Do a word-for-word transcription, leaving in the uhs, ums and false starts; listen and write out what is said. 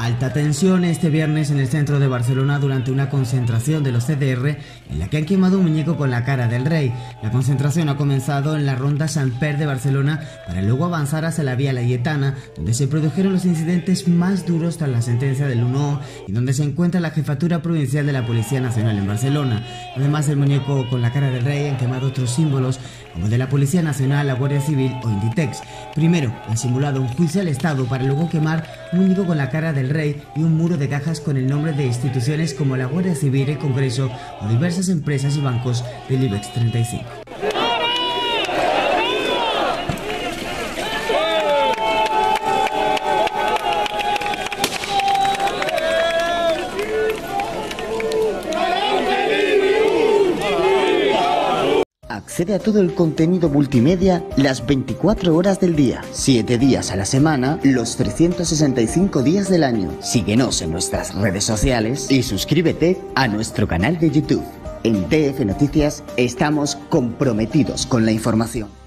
Alta tensión este viernes en el centro de Barcelona durante una concentración de los C D R en la que han quemado un muñeco con la cara del rey. La concentración ha comenzado en la ronda Sant Per de Barcelona para luego avanzar hacia la Vía Laietana, donde se produjeron los incidentes más duros tras la sentencia del uno y donde se encuentra la Jefatura Provincial de la Policía Nacional en Barcelona. Además del muñeco con la cara del rey han quemado otros símbolos como el de la Policía Nacional, la Guardia Civil o Inditex. Primero han simulado un juicio al Estado para luego quemar un muñeco con la cara del rey y un muro de cajas con el nombre de instituciones como la Guardia Civil, el Congreso o diversas empresas y bancos del IBEX treinta y cinco. Accede a todo el contenido multimedia las veinticuatro horas del día, siete días a la semana, los trescientos sesenta y cinco días del año. Síguenos en nuestras redes sociales y suscríbete a nuestro canal de YouTube. En T F Noticias estamos comprometidos con la información.